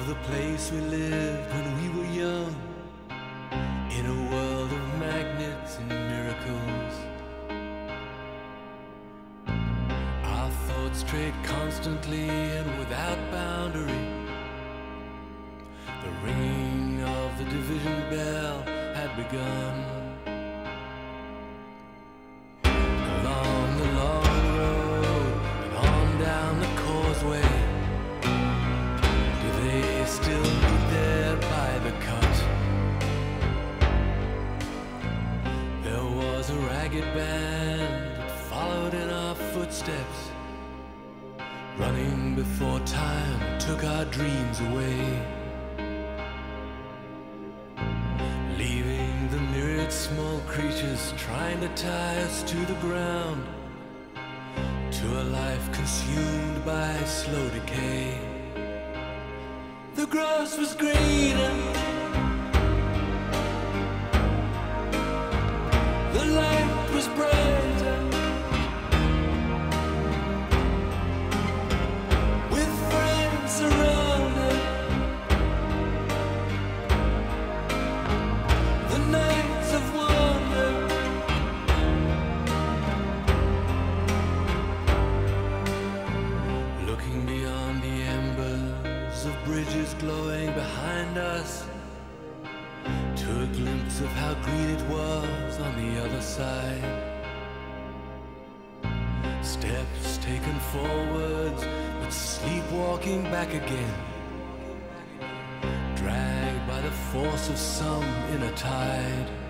the place we lived when we were young, in a world of magnets and miracles. Our thoughts strayed constantly and without boundary. The ringing of the division bell had begun. Along the long road and on down the causeway, do they still meet there by the cut? There was a ragged band that followed in our footsteps, running before time took our dreams away, leaving the myriad small creatures trying to tie us to the ground, to a life consumed by slow decay. The grass was greener, the light was brighter, with friends around it. The nights of wonder, looking beyond the embers of bridges glowing behind us, to a glimpse of how green it was on the other side. Steps taken forwards, but sleepwalking back again, dragged by the force of some inner tide.